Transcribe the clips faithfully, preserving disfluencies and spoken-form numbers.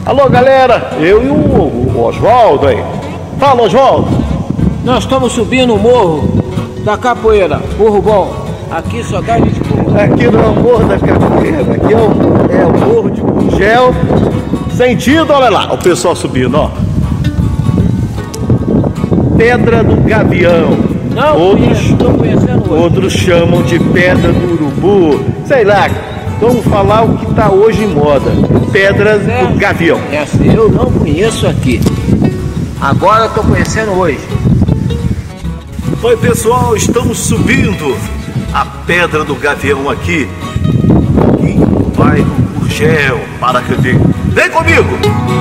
Alô, galera, eu e o, o Oswaldo aí. Fala, Oswaldo. Nós estamos subindo o morro da Capoeira, Morro Bom. Aqui só dá gente boa. Aqui não é o Morro da Capoeira, aqui é o, é o Morro de Gurgel. Sentido, olha lá, o pessoal subindo, ó. Pedra do Gavião. Não, outros, estou conhecendo hoje. Outros chamam de Pedra do Urubu. Sei lá, vamos falar o que está hoje em moda. Pedra do Gavião. Essa eu não conheço aqui. Agora estou conhecendo hoje. Oi, pessoal, estamos subindo a Pedra do Gavião aqui, aqui no bairro Gurgel, Paracatu. Vem comigo!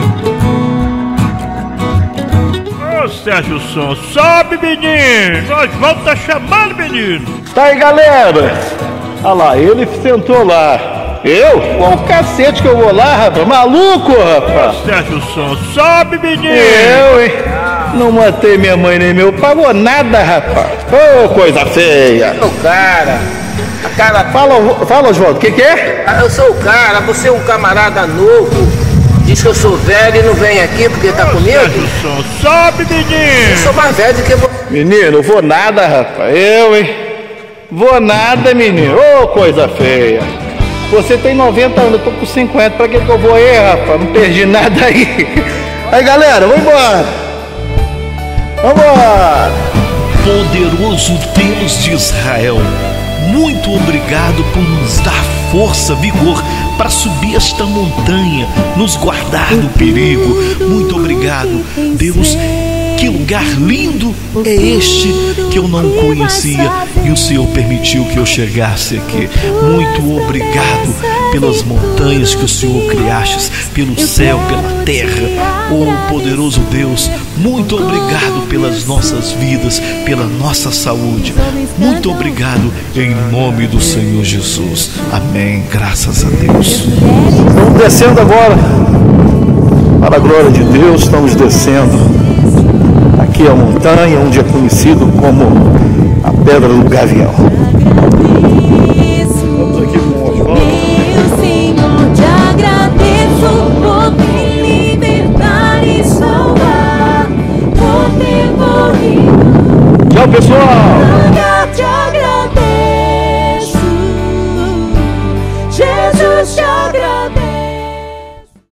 Ô Sérgio Som, sobe, menino! Nós vamos tá chamando, menino! Tá aí, galera! Olha lá, ele sentou lá. Eu? Qual o cacete que eu vou lá, rapaz? Maluco, rapaz! Ô Sérgio Som, sobe, menino! Eu, hein? Não matei minha mãe nem meu pagou nada, rapaz! Ô, oh, coisa feia! O cara, a cara... Fala, fala, Oswaldo, o que que é? Eu sou o cara, você é um camarada novo. Diz que eu sou velho e não vem aqui porque tá Ô, comigo? Sérgio Som, sobe, menino! Eu sou mais velho do que você. Menino, vou nada, rapaz. Eu, hein? Vou nada, menino. Ô, oh, coisa feia. Você tem noventa anos, eu tô com cinquenta. Pra que que eu vou aí, rapaz? Não perdi nada aí. Aí, galera, vamos embora. Vambora. Poderoso Deus de Israel, muito obrigado por nos dar força, vigor para subir esta montanha, nos guardar do perigo. Muito obrigado, Deus. Que lugar lindo é este que eu não conhecia e o Senhor permitiu que eu chegasse aqui. Muito obrigado pelas montanhas que o Senhor criaste, pelo céu, pela terra. Oh, poderoso Deus, muito obrigado pelas nossas vidas, pela nossa saúde. Muito obrigado em nome do Senhor Jesus. Amém. Graças a Deus. Estamos descendo agora. Para a glória de Deus, estamos descendo. Aqui é a montanha, onde é conhecido como a Pedra do Gavião. Estamos aqui com o Oswaldo. Meu Senhor, te agradeço por me libertar e salvar, por ter morrido. Tchau, pessoal!